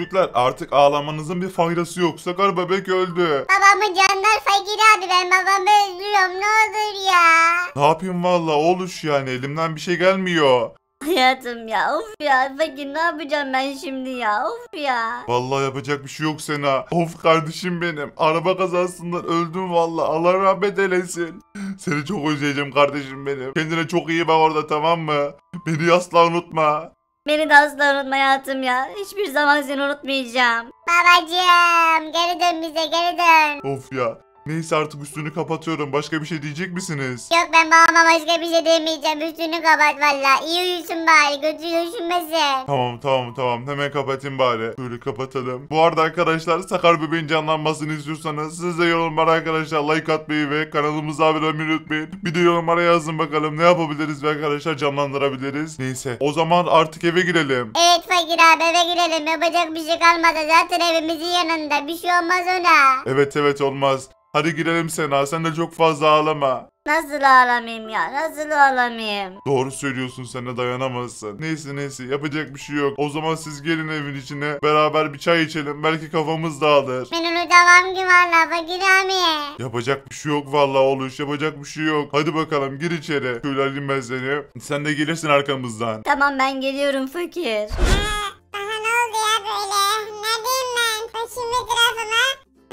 Çocuklar artık ağlamanızın bir faydası yok. Sakar bebek öldü. Babamı canlar fakir abi, ben babamı özlüyorum, ne olur ya. Ne yapayım valla oluş yani elimden bir şey gelmiyor. Hayatım ya, of ya fakir, ne yapacağım ben şimdi ya, of ya. Vallahi yapacak bir şey yok Sena. Of kardeşim benim. Araba kazasından öldüm valla. Allah rahmet eylesin. Seni çok özleyeceğim kardeşim benim. Kendine çok iyi bak orada, tamam mı? Beni asla unutma. Beni de asla unutma hayatım ya. Hiçbir zaman seni unutmayacağım. Babacığım geri dön, bize geri dön. Of ya. Neyse artık üstünü kapatıyorum. Başka bir şey diyecek misiniz? Yok, ben babama başka bir şey demeyeceğim, üstünü kapat valla. İyi uyusun bari, kötü düşünmesin. Tamam. Hemen kapatayım bari. Böyle kapatalım. Bu arada arkadaşlar Sakar bebeğin canlanmasını istiyorsanız siz de yorumlara arkadaşlar like atmayı ve kanalımıza abone olmayı unutmayın. Bir de yorumlara yazın bakalım ne yapabiliriz ve arkadaşlar canlandırabiliriz. Neyse o zaman artık eve girelim. Evet fakir abi, eve girelim, yapacak bir şey kalmadı, zaten evimizin yanında, bir şey olmaz ona. Evet olmaz. Hadi girelim Sena, sen de çok fazla ağlama. Nasıl ağlamayayım ya, nasıl ağlamayayım? Doğru söylüyorsun, sen de dayanamazsın. Neyse yapacak bir şey yok. O zaman siz gelin evin içine beraber bir çay içelim, belki kafamız dağılır. Ben unutamam ki valla fakir abi. Yapacak bir şey yok vallahi oluş, yapacak bir şey yok. Hadi bakalım gir içeri. Şöyle alayım ben seni. Sen de gelirsin arkamızdan. Tamam, ben geliyorum fakir. Aha, ne oldu ya böyle? Neredeyim ben? Bakayım etrafıma.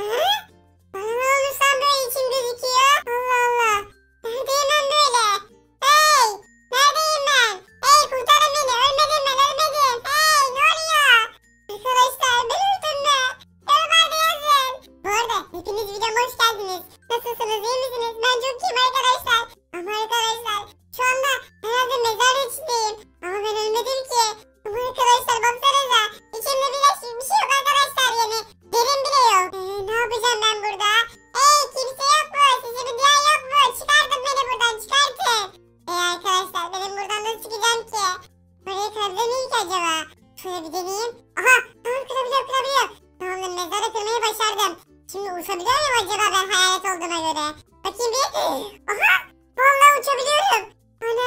Bana ne olmuş lan, böyle içim gözüküyor? Allah Allah. Neredeyim ben böyle? Hey! Neredeyim ben? Hey, kurtarın beni. Ölmedim ben, ölmedim. Hey, ne oluyor? Arkadaşlar ben öldüm mü? Yorumlarda yazın. Bu arada hepiniz videoma hoş geldiniz. Nasılsınız, iyi misiniz? Ben çok iyiyim arkadaşlar. Ama arkadaşlar şu anda herhalde mezar içindeyim. Ama ben ölmedim ki. Ama arkadaşlar baksanıza. İçimde bir şey yok arkadaşlar yani. Derin bile yok. Ne yapacağım ben burada? Hey, kimse yok mu? Sizi bir duyan yok mu? Çıkartın beni buradan, çıkartın. Arkadaşlar benim buradan nasıl çıkacağım ki? Buraya kırabilir miyim ki acaba? Şöyle bir deneyeyim. Aha, tamam, kırabiliyor. Tamamdır, mezarı kırmayı başardım. Şimdi uçabiliyor muyum acaba ben hayalet olduğuma göre? Bakayım bir. Aha, vallahi uçabiliyorum. Ana,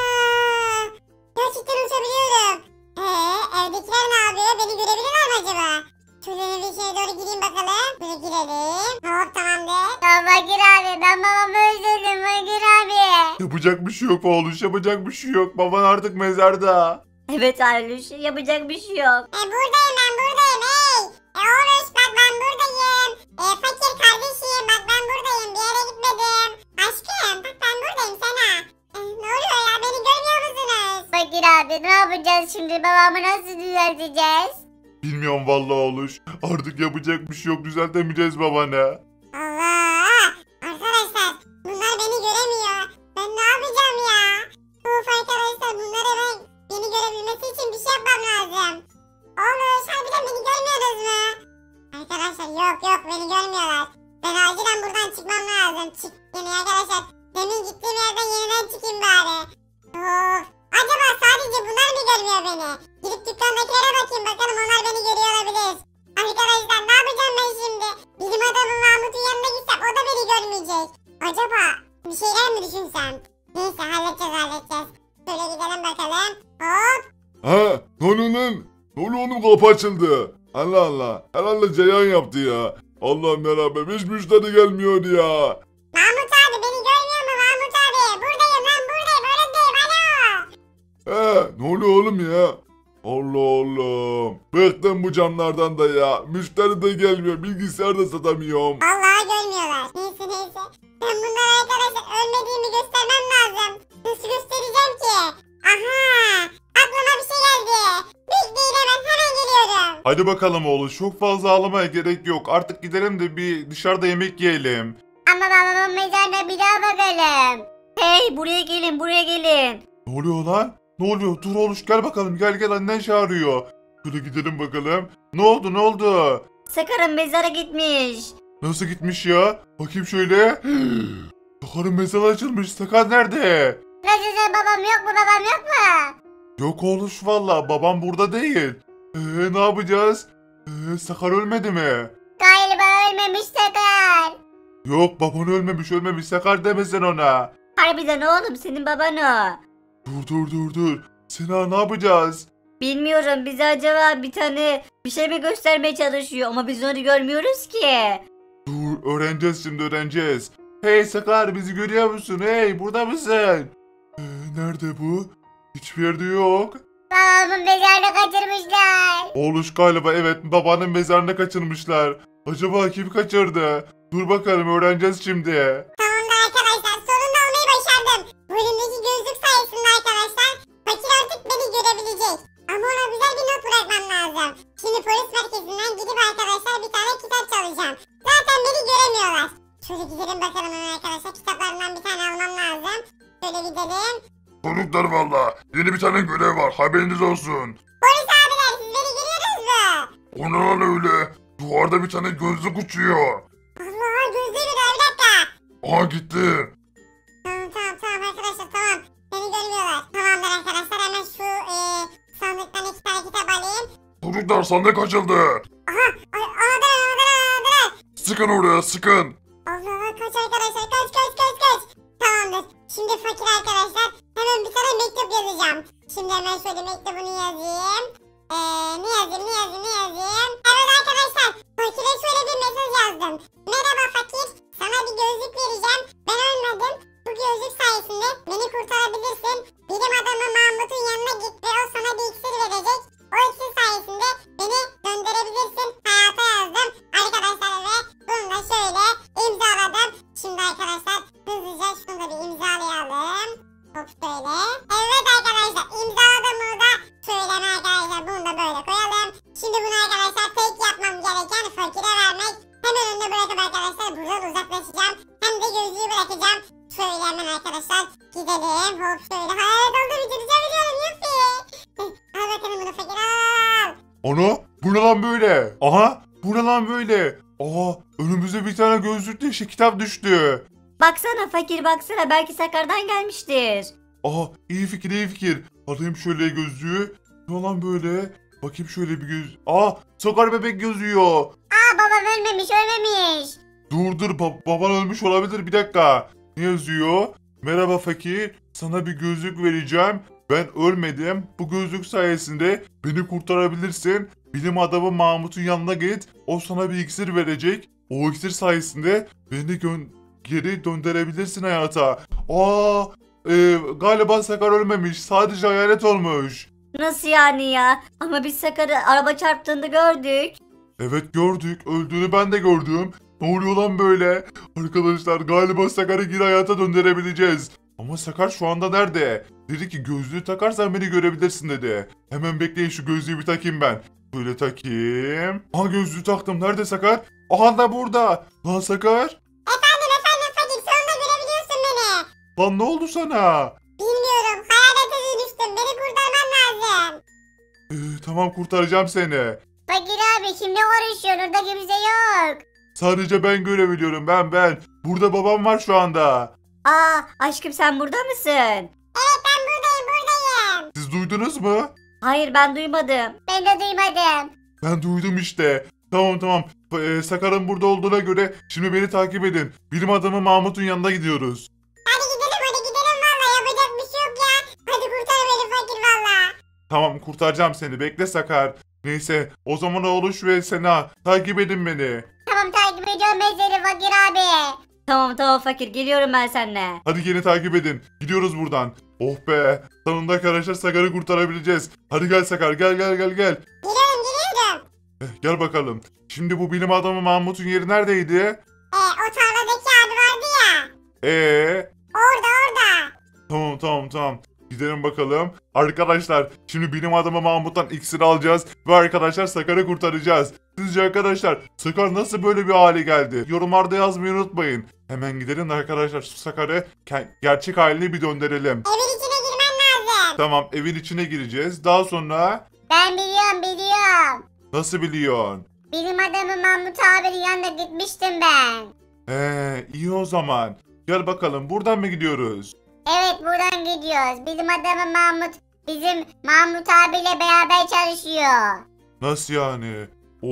gerçekten uçabiliyorum. Evdekiler ne yapıyor? Beni görebilirler mi acaba? Şöyle bir şeye doğru gireyim bakalım. Böyle girelim. Hop, tamamdır. Ya fakir abi, ben babamı özledim fakir abi. Yapacak bir şey yok oğluş, yapacak bir şey yok. Baban artık mezarda. Evet Aylüş, yapacak bir şey yok. Buradayım ben, buradayım. Hey. Oğluş bak, ben buradayım. Fakir kardeşim bak, ben buradayım. Bir yere gitmedim. Aşkım bak, ben buradayım sana. Ne oluyor ya, beni görmüyor musunuz? Fakir abi, ne yapacağız şimdi? Babamı nasıl düzelteceğiz? Bilmiyorum vallahi oğluş. Artık yapacak bir şey yok, düzeltemeyeceğiz babanı. Allah! Arkadaşlar bunlar beni göremiyor. Ben ne yapacağım ya? Of arkadaşlar, bunlara beni görebilmesi için bir şey yapmam lazım. Olur, harbiden beni görmüyoruz mu? Arkadaşlar yok, beni görmüyorlar. Ben acilen buradan çıkmam lazım. Yani arkadaşlar demin gittiğim yerden yeniden çıkayım bari. Of! Acaba sadece bunlar mı görmüyor beni? Gidip dükkandakilere bakayım, bakalım onlar beni görüyor olabilir. Arkadaşlar ne yapacağım ben şimdi? Bilim adamı Mahmut'un yanına gitsem o da beni görmeyecek. Acaba bir şeyler mi düşünsem? Neyse, halledeceğiz. Şöyle gidelim bakalım. Hop. Ha, ne oluyor lan? Ne oluyor oğlum, kapı açıldı. Allah. Herhalde Ceyhan yaptı ya. Allah'ım yarabbim, hiç müşteri gelmiyor ya. Mahmut abi beni görmüyor mu Mahmut abi? Buradayım lan, buradayım, önündeyim, alo. He, ne oluyor oğlum ya? Allah. Bıktım bu camlardan da ya. Müşteri de gelmiyor, bilgisayar da satamıyorum. Vallahi görmüyorlar. Neyse. Ben bunlara arkadaşlar ölmediğimi göstermem lazım. Nasıl göstereceğim ki? Aha! Aklıma bir şey geldi. Bekleyin, hemen geliyorum. Hadi bakalım oğluş, çok fazla ağlamaya gerek yok. Artık gidelim de bir dışarıda yemek yiyelim. Ama babamın mezarına bir daha bakalım. Hey, buraya gelin. Ne oluyor lan? Ne oluyor? Dur oğluş, gel bakalım, gel annen çağırıyor. Şöyle gidelim bakalım. Ne oldu? Sakar'ın mezara gitmiş. Nasıl gitmiş ya? Bakayım şöyle. Sakar'ın mezarı açılmış. Sakar nerede? Nasılsın, babam yok mu? Yok oğluş valla, babam burada değil. Ne yapacağız? Sakar ölmedi mi? Galiba ölmemiş Sakar. Yok, baban ölmemiş. Sakar deme sen ona. Harbiden oğlum, senin baban o. Dur. Sena, ne yapacağız? Bilmiyorum, bize acaba bir tane bir şey mi göstermeye çalışıyor ama biz onu görmüyoruz ki. Dur, öğreneceğiz şimdi, öğreneceğiz. Hey Sakar, bizi görüyor musun? Hey, burada mısın? Nerede bu? Hiçbir yerde yok. Babamın mezarını kaçırmışlar. Oğluş galiba, evet, babanın mezarını kaçırmışlar. Acaba kim kaçırdı? Dur bakalım, öğreneceğiz şimdi. Tamamdır arkadaşlar, sonunda almayı başardım. Bu elimdeki gözlük sayesinde arkadaşlar fakir artık beni görebilecek. Ama ona güzel bir not bırakmam lazım. Şimdi polis merkezinden gidip arkadaşlar bir tane kitap çalacağım. Zaten beni göremiyorlar. Şöyle gidelim bakalım hemen arkadaşlar, kitaplarından bir tane almam lazım. Şöyle gidelim. Çocuklar valla yeni bir tane görev var, haberiniz olsun. Polis abiler, siz beni görüyorsunuz mu? O ne lan öyle? Duvarda bir tane gözlük uçuyor. Allah, gözlüğü bir dakika. Aha gitti. Tamam arkadaşlar, tamam. Beni görmüyorlar. Tamamdır arkadaşlar, hemen şu sandıktan 2 tane kitap alayım. Çocuklar sandık açıldı. Anladılar. Sıkın oraya, sıkın. Allah, kaç arkadaşlar, kaç. Tamamdır. Şimdi fakir arkadaşlar, hemen bir tane mektup yazacağım. Şimdi hemen şöyle mektubunu yazayım. Ne yazayım? Evet arkadaşlar, fakire şöyle bir mesaj yazdım. Merhaba fakir, sana bir gözlük vereceğim. Ben ölmedim. Bu gözlük sayesinde beni kurtarabilirsin. Bilim adamı Mahmut'un yanına git ve o sana bir iksir verecek. O iksir sayesinde beni döndürebilirsin. Hayata yazdım arkadaşlar ve bunu da şöyle imzaladım. Şimdi arkadaşlar hızlıca şunu da bir imzalayalım. Hop şöyle. Evet arkadaşlar, imzaladım bunu da. Şöyle arkadaşlar, bunu da böyle koyalım. Şimdi bunu arkadaşlar tek yapmam gereken fakire vermek. Hemen önüne bırakıp arkadaşlar buradan uzaklaşacağım. Hem de gözlüğü bırakacağım. Şöyle hemen arkadaşlar gidelim. Hop şöyle. Hayalet oldu, bitireceğim. Yuppi. Al bakalım bunu fakir, al. Ana, bu ne lan böyle? Aha, bu ne lan böyle? Aha, önümüze bir tane gözlükle kitap düştü. Baksana fakir, baksana, belki Sakar'dan gelmiştir. Aha, iyi fikir. Alayım şöyle gözlüğü. Ne lan böyle? Bakayım şöyle bir göz... Sakar bebek gözüyor. Babam ölmemiş. Dur, baban ölmüş olabilir, bir dakika. Ne yazıyor? Merhaba fakir, sana bir gözlük vereceğim. Ben ölmedim. Bu gözlük sayesinde beni kurtarabilirsin. Bilim adamı Mahmut'un yanına git. O sana bir iksir verecek. O iksir sayesinde beni geri döndürebilirsin hayata. Galiba Sakar ölmemiş. Sadece hayalet olmuş. Nasıl yani ya? Ama biz Sakar'ı araba çarptığında gördük. Evet, gördük. Öldüğünü ben de gördüm. Ne oluyor lan böyle? Arkadaşlar, galiba Sakar'ı geri hayata döndürebileceğiz. Ama Sakar şu anda nerede? Dedi ki gözlüğü takarsan beni görebilirsin dedi. Hemen bekleyin, şu gözlüğü bir takayım ben. Böyle takayım. Gözlüğü taktım. Nerede Sakar? Aha da burada. Lan Sakar. Efendim fakir, sonunda görebiliyorsun beni. Lan ne oldu sana? Bilmiyorum, hayalete dönüştüm. Beni kurtarman lazım. Tamam, kurtaracağım seni. Fakir abi, kimle konuşuyorsun? Orada kimse yok. Sadece ben görebiliyorum, ben. Burada babam var şu anda. Aşkım, sen burada mısın? Evet, ben buradayım. Siz duydunuz mu? Hayır, ben duymadım. Ben de duymadım. Ben duydum işte. Tamam. Sakar'ın burada olduğuna göre şimdi beni takip edin. Bilim adamı Mahmut'un yanına gidiyoruz. Hadi gidelim valla, yapacak bir şey yok ya. Hadi kurtar beni fakir valla. Tamam, kurtaracağım seni. Bekle Sakar. Neyse, o zaman Oğluş ve Sena takip edin beni. Tamam, takip ediyorum ben seni fakir abi. Tamam fakir, geliyorum ben seninle. Hadi gelin, takip edin. Gidiyoruz buradan. Oh be. Sonunda arkadaşlar Sakar'ı kurtarabileceğiz. Hadi gel Sakar, gel. Geliyorum. Gel bakalım. Şimdi bu bilim adamı Mahmut'un yeri neredeydi? O tarladaki abi vardı ya. Orada. Tamam. Gidelim bakalım. Arkadaşlar, şimdi bilim adamı Mahmut'tan iksir alacağız ve arkadaşlar Sakar'ı kurtaracağız. Sizce arkadaşlar Sakar nasıl böyle bir hale geldi? Yorumlarda yazmayı unutmayın. Hemen gidelim arkadaşlar, şu Sakar'ı gerçek haline bir döndürelim. Evin içine girmen lazım. Tamam, evin içine gireceğiz. Daha sonra Ben biliyorum. nasıl biliyorsun? Bilim adamı Mahmut abinin yanına gitmiştim ben. İyi o zaman. Gel bakalım, buradan mı gidiyoruz? Evet, buradan gidiyoruz. Bilim adamı Mahmut bizim Mahmut abiyle beraber çalışıyor. Nasıl yani?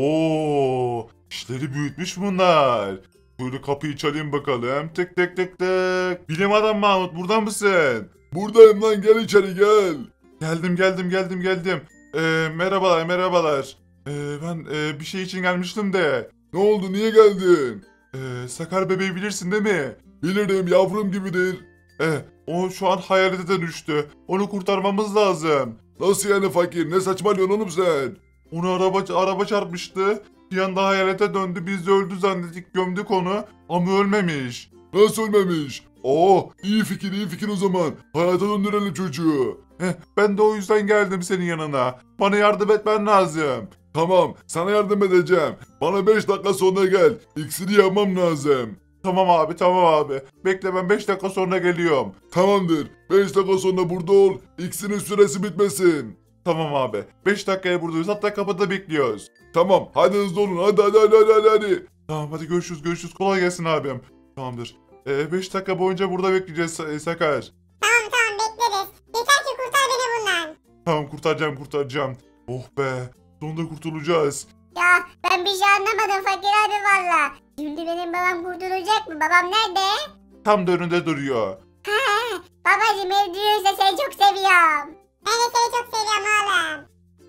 İşleri büyütmüş bunlar. Böyle kapıyı çalayım bakalım. Tık. Bilim adam Mahmut, burada mısın? Buradayım lan, gel içeri gel. Geldim. Merhabalar merhabalar. Ben bir şey için gelmiştim de. Ne oldu, niye geldin? Sakar bebeği bilirsin değil mi? Bilirim, yavrum gibidir. O şu an hayalete dönüştü. Onu kurtarmamız lazım. Nasıl yani fakir, ne saçmalıyorsun oğlum sen? Onu araba çarpmıştı. Bir anda hayalete döndü. Biz de öldü zannettik. Gömdük onu. Ama ölmemiş. Nasıl ölmemiş? İyi fikir o zaman. Hayata döndürelim çocuğu. Ben de o yüzden geldim senin yanına. Bana yardım etmen lazım. Tamam, sana yardım edeceğim. Bana 5 dakika sonra gel. İksiri yapmam lazım. Tamam abi tamam abi. Bekle ben 5 dakika sonra geliyorum. Tamamdır. 5 dakika sonra burada ol. İksirin süresi bitmesin. Tamam abi. 5 dakikaya buradayız. Hatta kapıda bekliyoruz. Tamam, hadi hızlı olun. Hadi. Tamam hadi görüşürüz. Kolay gelsin abim. Tamamdır. 5 dakika boyunca burada bekleyeceğiz Sakar. Tamam bekleriz. Yeter ki kurtar beni bundan. Tamam kurtaracağım. Oh be. Sonunda kurtulacağız. Ya ben bir şey anlamadım fakir abi valla. Şimdi benim babam kurtulacak mı? Babam nerede? Tam da önünde duruyor. Babacım ev duruyorsa seni çok seviyorum. Ben de seni çok seviyorum oğlum.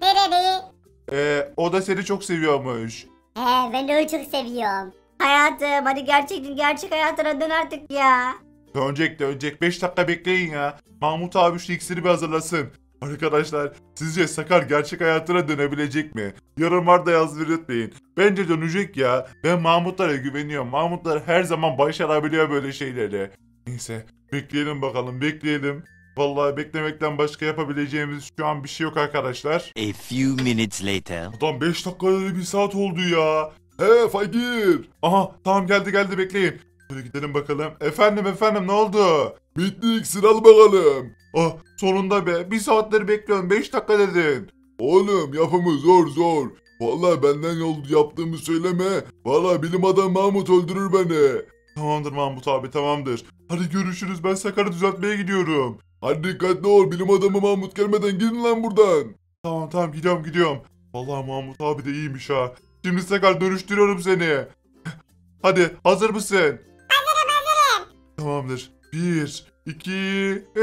Nerede? O da seni çok seviyormuş. Ben de onu çok seviyorum. Hayatım hadi gerçek hayatına dön artık ya. Dönecek. 5 dakika bekleyin ya. Mahmut abi şu iksiri bir hazırlasın. Arkadaşlar sizce Sakar gerçek hayatına dönebilecek mi? Yorumlarda yazmayı unutmayın. Bence dönecek ya. Ben Mahmutlara güveniyorum. Mahmutlar her zaman başarabiliyor böyle şeyleri. Neyse bekleyelim. Vallahi beklemekten başka yapabileceğimiz şu an bir şey yok arkadaşlar. A few minutes later. Adam 5 dakikada 1 saat oldu ya. Fakir. Aha tamam geldi bekleyin. Şöyle gidelim bakalım. Efendim ne oldu? Bitti, iksir al bakalım. Sonunda be. 1 saattir bekliyorum. 5 dakika dedin. Oğlum yapımı zor. Vallahi benden yaptığımı söyleme. Vallahi bilim adamı Mahmut öldürür beni. Tamamdır Mahmut abi tamamdır. Hadi görüşürüz. Ben Sakar'ı düzeltmeye gidiyorum. Hadi dikkatli ol, bilim adamı Mahmut gelmeden gidin lan buradan. Tamam gidiyorum. Vallahi Mahmut abi de iyiymiş ha. Şimdi Sakar dönüştürüyorum seni. Hadi hazır mısın? Hazırım. Tamamdır. 1, 2, 3.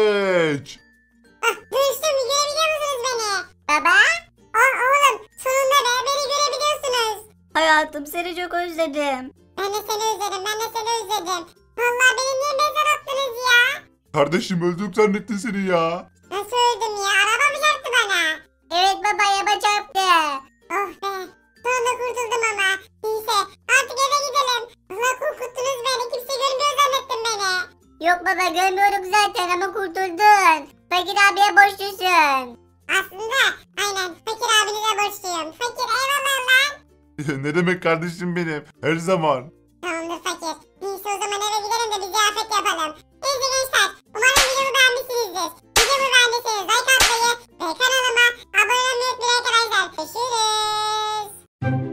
Dönüştüm görebiliyor musunuz beni? Baba? Oğlum sonunda beni görebiliyorsunuz. Hayatım seni çok özledim. Ben de seni özledim. Vallahi beni niye mezar attınız ya? Kardeşim öldüm zannettin seni ya. Nasıl öldüm ya? Araba mı çarptı bana? Evet baba araba çarptı. Oh be. Sonunda kurtuldum ama. Neyse artık eve gidelim. Allah korkuttunuz beni. Kimse görmüyor zannettim beni. Yok baba görmüyorduk zaten ama kurtuldun. Fakir abiye borçlusun. Aslında aynen fakir abinize borçluyum. Fakir eyvallah lan. Ne demek kardeşim benim? Her zaman. Tamamdır fakir. Neyse o zaman eve gidelim de bir ziyafet yapalım. Neyse gençler. Umarım videomu beğenmişsinizdir. Videomu beğendiyseniz like atmayı ve kanalıma abone olmayı unutmayın arkadaşlar. Görüşürüz.